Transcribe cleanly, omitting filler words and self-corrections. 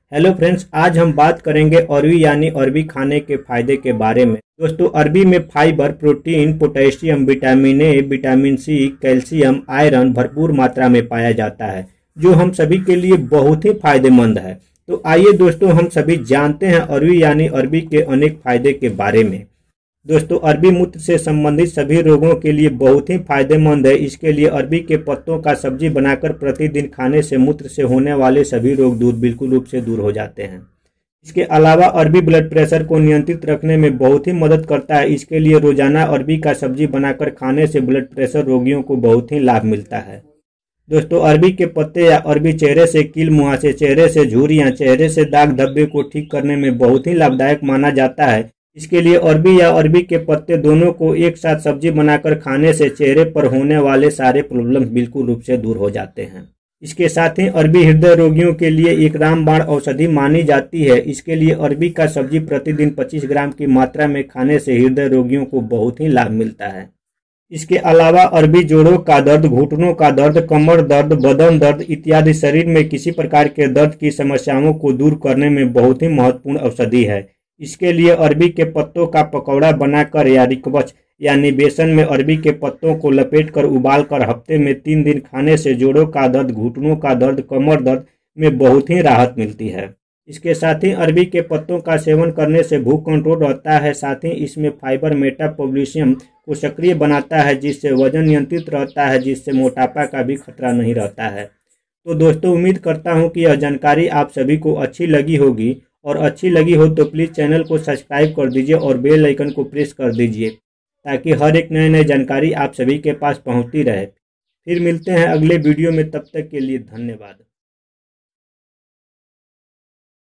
Hello friends, आज हम बात करेंगे अरबी यानी अरबी खाने के फायदे के बारे में। दोस्तों, अरबी में fibre, protein, potassium, vitamin A, vitamin C, calcium, iron भरपूर मात्रा में पाया जाता है, जो हम सभी के लिए बहुत ही फायदेमंद है। तो आइए दोस्तों, हम सभी जानते हैं अरबी यानी अरबी के अनेक फायदे के बारे में। दोस्तों, अरबी मूत्र से संबंधित सभी रोगों के लिए बहुत ही फायदेमंद है। इसके लिए अरबी के पत्तों का सब्जी बनाकर प्रतिदिन खाने से मूत्र से होने वाले सभी रोग बिल्कुल रूप से दूर हो जाते हैं। इसके अलावा अरबी ब्लड प्रेशर को नियंत्रित रखने में बहुत ही मदद करता है। इसके लिए रोजाना अरबी का सब्जी बनाकर खाने से ब्लड प्रेशर रोगियों को बहुत ही लाभ मिलता है। दोस्तों, अरबी के पत्ते या अरबी चेहरे से कील मुहासे, चेहरे से झुर्रियां, चेहरे से दाग धब्बे को ठीक करने में बहुत ही लाभदायक माना जाता है। इसके लिए अरबी या अरबी के पत्ते दोनों को एक साथ सब्जी बनाकर खाने से चेहरे पर होने वाले सारे प्रॉब्लम बिल्कुल रूप से दूर हो जाते हैं। इसके साथ ही अरबी हृदय रोगियों के लिए एक रामबाण औषधि मानी जाती है। इसके लिए अरबी का सब्जी प्रतिदिन 25 ग्राम की मात्रा में खाने से हृदय रोगियों को बहुत ही लाभ मिलता है। इसके अलावा अरबी जोड़ों का दर्द, घुटनों का दर्द, कमर दर्द, बदन दर्द इत्यादि शरीर में किसी प्रकार के दर्द की समस्याओं को दूर करने में बहुत ही महत्वपूर्ण औषधि है। इसके लिए अरबी के पत्तों का पकौड़ा बनाकर या रिकवच यानी बेसन में अरबी के पत्तों को लपेटकर उबालकर हफ्ते में 3 दिन खाने से जोड़ों का दर्द, घुटनों का दर्द, कमर दर्द में बहुत ही राहत मिलती है। इसके साथ ही अरबी के पत्तों का सेवन करने से भूख कंट्रोल रहता है। साथ ही इसमें फाइबर मेटाबॉलिज्म को सक्रिय बनाता है, जिससे वजन नियंत्रित रहता है, जिससे मोटापा का भी खतरा नहीं रहता है। तो दोस्तों, उम्मीद करता हूँ कि यह जानकारी आप सभी को अच्छी लगी होगी, और अच्छी लगी हो तो प्लीज़ चैनल को सब्सक्राइब कर दीजिए और बेल आइकन को प्रेस कर दीजिए, ताकि हर एक नए जानकारी आप सभी के पास पहुंचती रहे। फिर मिलते हैं अगले वीडियो में, तब तक के लिए धन्यवाद।